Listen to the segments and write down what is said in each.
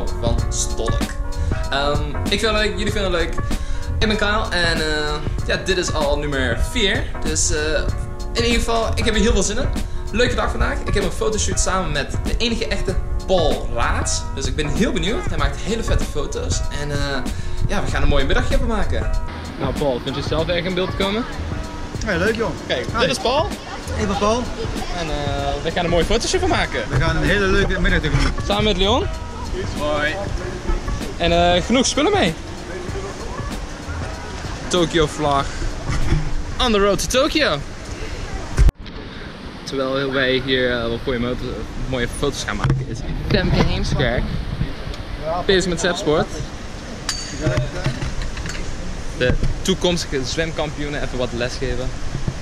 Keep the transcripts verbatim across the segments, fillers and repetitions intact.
ook van Stolk. Um, ik vind het leuk, jullie vinden het leuk. Ik ben Kyle en uh, ja, dit is al nummer vier. Dus uh, in ieder geval, ik heb er heel veel zin in. Leuke dag vandaag. Ik heb een fotoshoot samen met de enige echte Paul Raats. Dus ik ben heel benieuwd. Hij maakt hele vette foto's. En uh, ja, we gaan een mooie middagje van maken. Nou Paul, vind je zelf erg in beeld komen? Ja, leuk joh. Kijk, Hi. Dit is Paul. Ik ben Paul. En uh, we gaan een mooie fotoshoot van maken. We gaan een hele leuke middag tegemoet. Samen met Leon. Hoi. En uh, genoeg spullen mee. Tokyo vlag. On the road to Tokyo. Terwijl wij hier uh, wel mooie, mooie foto's gaan maken, is Femke Heemskerk bezig met Zepsport. De toekomstige zwemkampioenen even wat les geven.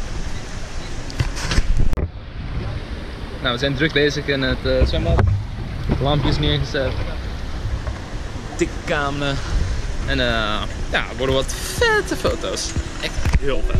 Nou, we zijn druk bezig in het uh, zwembad. Lampjes neergezet. Dikke camera. En uh, ja, er worden wat vette foto's. Echt heel vet.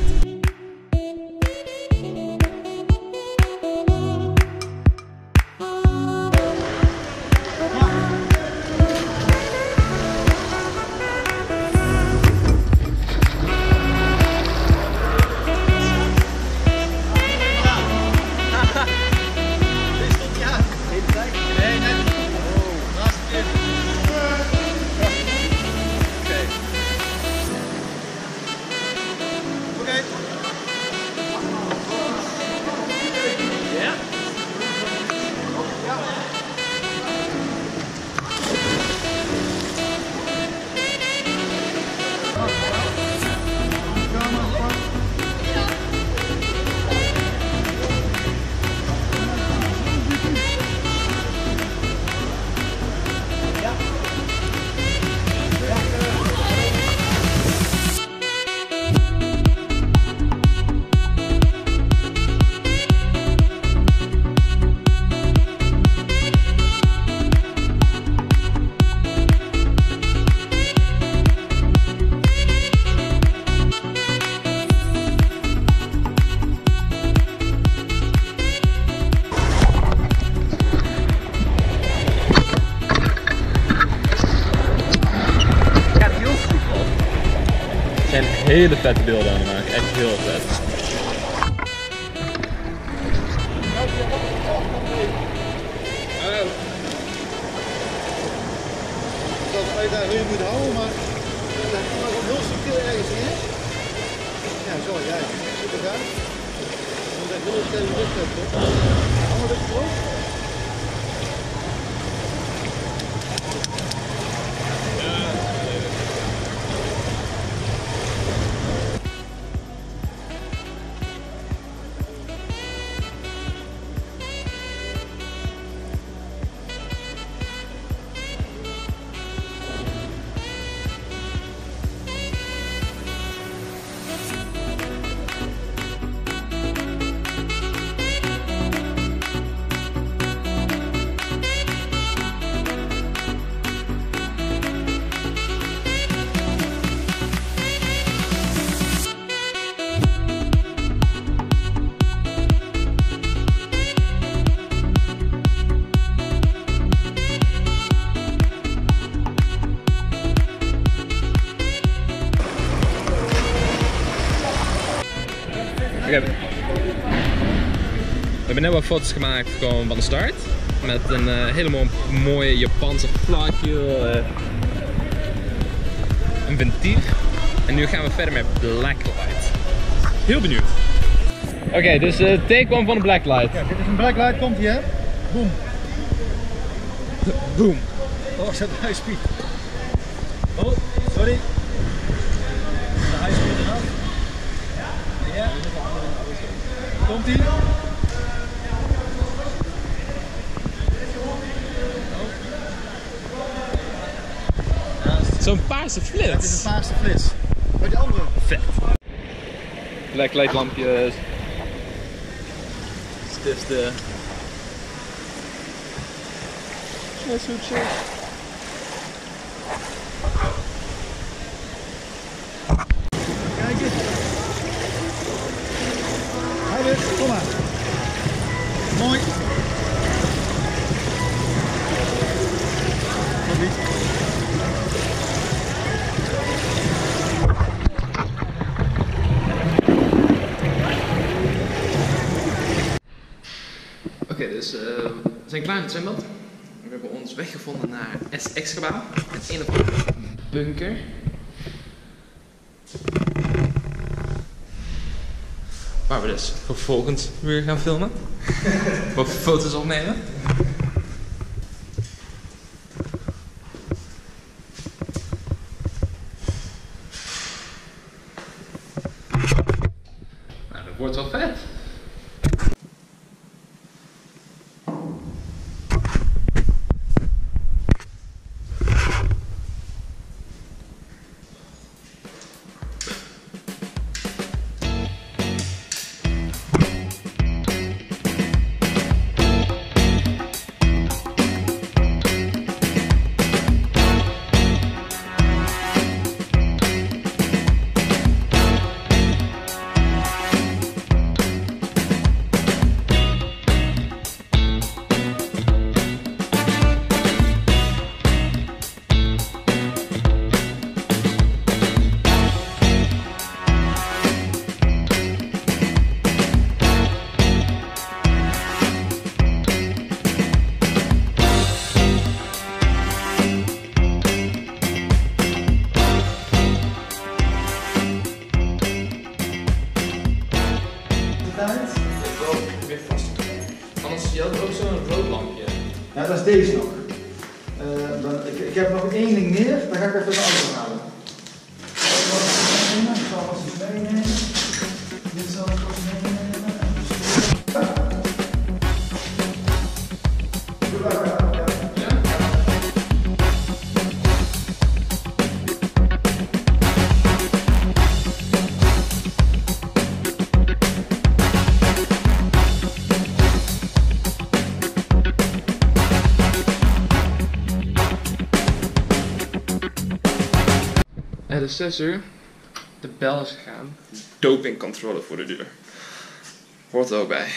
Er zijn hele vette beelden aan het maken, echt heel vet. Hallo. Dat is een uitdaging hoe je moet houden, maar dat is nog heel subtiel ergens in. Ja, zo, ja, super gaaf. Je moet echt heel steady lucht hebben. Hang een beetje terug. Okay. We hebben net wat foto's gemaakt gewoon van de start. Met een uh, helemaal mooie Japanse flagje. Uh, een ventief. En nu gaan we verder met Blacklight. Heel benieuwd. Oké, okay, dus uh, take one van de Blacklight. Ja, dit is een Blacklight, komt hier hè. Boom. Boom. Oh, ik zet de high speed. Oh, sorry. De high speed eraf. Ja. Komt ie. Zo'n paarse flits. Ja, het is een paarse flits. Maar die andere? Vet. Blacklight lampjes. Stifte. Snoepjes. Kijk eens. Hou weer, kom maar. Mooi. Nog niet. zijn klaar in het zwembad. We hebben ons weggevonden naar S X-gebouw. Het een of andere bunker. Waar we dus vervolgens weer gaan filmen. Of foto's opnemen. Nou, dat wordt wel vet. Anders, je had ook zo'n rood lampje. Ja, dat is deze nog. Uh, dan, ik, ik heb nog één ding meer, dan ga ik even de andere halen. Ik zal vast iets meenemen. Dit zal ik vast meenemen. Het is zes uur. De bel is gegaan. Dopingcontrole voor de deur. Hoort er ook bij.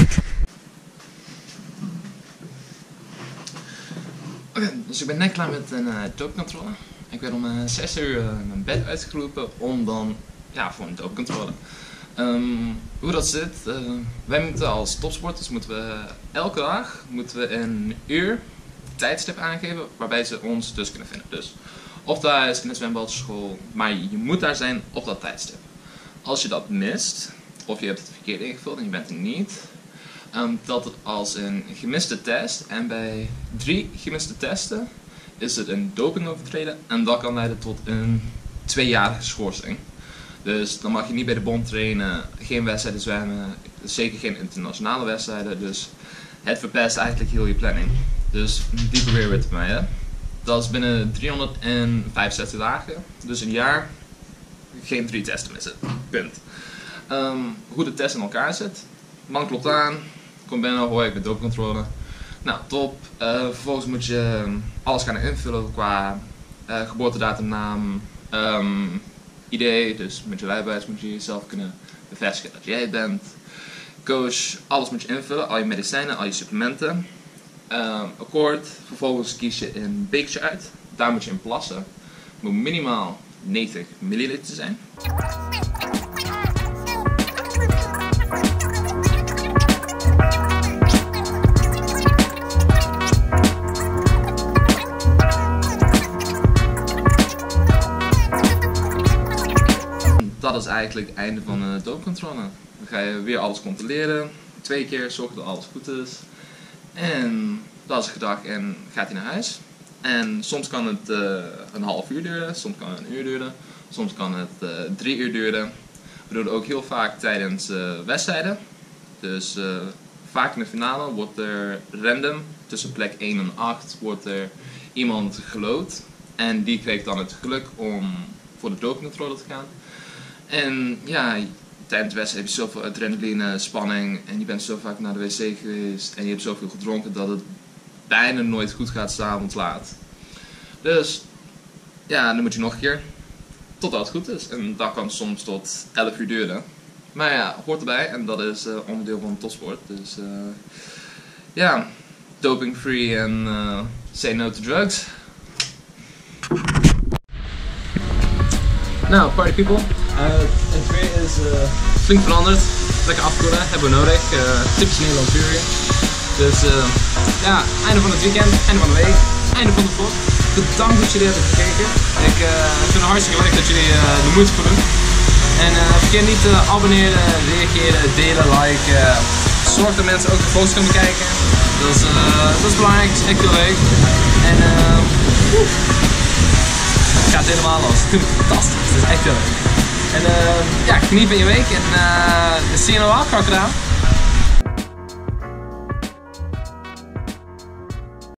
Oké, okay, dus ik ben net klaar met een uh, dopingcontrole. Ik werd om uh, zes uur uh, mijn bed uitgeroepen om dan, ja, voor een dopingcontrole. Um, hoe dat zit, uh, wij moeten als topsporters moeten we elke dag moeten we een uur tijdstip aangeven waarbij ze ons dus kunnen vinden. Dus of thuis, in de zwembad, school, maar je moet daar zijn op dat tijdstip. Als je dat mist, of je hebt het verkeerd ingevuld en je bent er niet, um, telt het als een gemiste test. En bij drie gemiste testen is het een dopingovertreden en dat kan leiden tot een tweejarige schorsing. Dus dan mag je niet bij de bond trainen, geen wedstrijden zwemmen, zeker geen internationale wedstrijden. Dus het verpest eigenlijk heel je planning. Dus die proberen we te vermijden. Dat is binnen driehonderdvijfenzestig dagen, dus een jaar, geen drie testen missen. Punt. Um, hoe de test in elkaar zit. Man klopt aan, komt binnen, hoor ik bij dopingcontrole. Nou, top. Uh, vervolgens moet je alles gaan invullen qua uh, geboortedatum, naam, um, I D, dus met je rijbewijs moet je jezelf kunnen bevestigen dat jij het bent. Coach, alles moet je invullen, al je medicijnen, al je supplementen. Um, akkoord, vervolgens kies je een bekertje uit, daar moet je in plassen. Het moet minimaal negentig milliliter zijn. Dat is eigenlijk het einde van de dopingcontrole. Dan ga je weer alles controleren, twee keer zorgen dat alles goed is. En dat is gedag en gaat hij naar huis. En soms kan het uh, een half uur duren, soms kan het een uur duren, soms kan het uh, drie uur duren. We doen het ook heel vaak tijdens uh, wedstrijden. Dus uh, vaak in de finale wordt er random, tussen plek één en acht, wordt er iemand geloot. En die kreeg dan het geluk om voor de dopingcontrole te gaan. En ja, tijdens de wedstrijd heb je zoveel adrenaline, spanning en je bent zo vaak naar de wc geweest en je hebt zoveel gedronken dat het bijna nooit goed gaat 's avonds laat. Dus ja, dan moet je nog een keer totdat het goed is. En dat kan soms tot elf uur duren. Maar ja, hoort erbij en dat is uh, onderdeel van topsport. Dus uh, ja, doping free en uh, say no to drugs. Nou, party people. Uh, het weer is uh, flink veranderd. Lekker afkoelen, hebben we nodig. Uh, typisch Nederlands weer. Dus uh, ja, einde van het weekend, einde van de week, einde van de vlog. Bedankt dat jullie hebben gekeken. Ik uh, vind het hartstikke leuk dat jullie uh, de moeite voor doen. En uh, vergeet niet te abonneren, reageren, delen, liken. Zorg dat mensen ook de foto's kunnen bekijken. Dat is, uh, dat is belangrijk, dat is echt heel leuk. En uh, het gaat helemaal los. Dat vind ik fantastisch, dat is echt heel leuk. En uh, ja, geniet van je week en uh, see you in a while, crocodile.